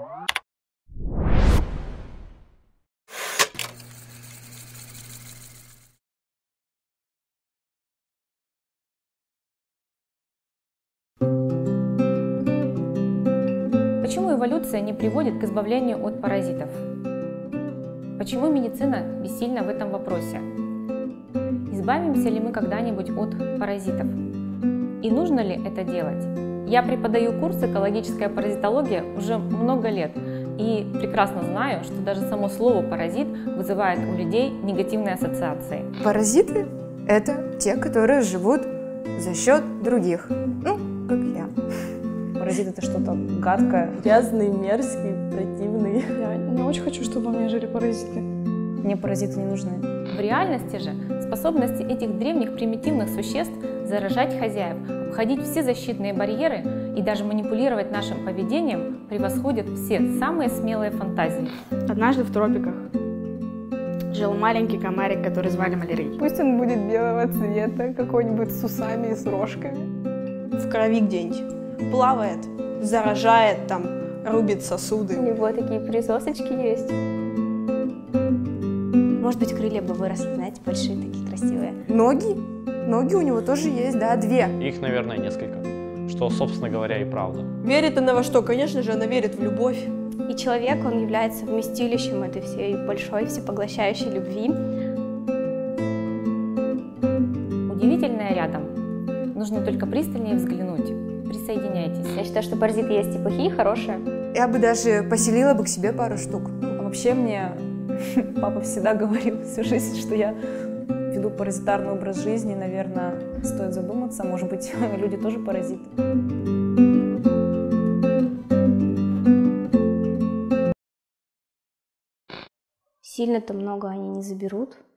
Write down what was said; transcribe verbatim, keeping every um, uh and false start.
Почему эволюция не приводит к избавлению от паразитов? Почему медицина бессильна в этом вопросе? Избавимся ли мы когда-нибудь от паразитов? И нужно ли это делать? Я преподаю курс «Экологическая паразитология» уже много лет и прекрасно знаю, что даже само слово «паразит» вызывает у людей негативные ассоциации. Паразиты – это те, которые живут за счет других, ну, как я. Паразит – это что-то гадкое, грязный, мерзкий, противный. Я не очень хочу, чтобы во мне жили паразиты. Мне паразиты не нужны. В реальности же способности этих древних примитивных существ заражать хозяев, обходить все защитные барьеры и даже манипулировать нашим поведением превосходят все самые смелые фантазии. Однажды в тропиках жил маленький комарик, который звали Малярий. Пусть он будет белого цвета, какой-нибудь с усами и с рожками. В крови где-нибудь плавает, заражает, там, рубит сосуды. У него такие присосочки есть. Может быть, крылья бы выросли, знаете, большие, такие красивые. Ноги? Ноги у него тоже есть, да, две. Их, наверное, несколько. Что, собственно говоря, и правда. Верит она во что? Конечно же, она верит в любовь. И человек, он является вместилищем этой всей большой, всепоглощающей любви. Удивительное рядом. Нужно только пристальнее взглянуть. Присоединяйтесь. Я считаю, что паразиты есть и плохие, и хорошие. Я бы даже поселила бы к себе пару штук. А вообще мне папа всегда говорил всю жизнь, что я веду паразитарный образ жизни. Наверное, стоит задуматься. Может быть, люди тоже паразиты. Сильно-то много они не заберут.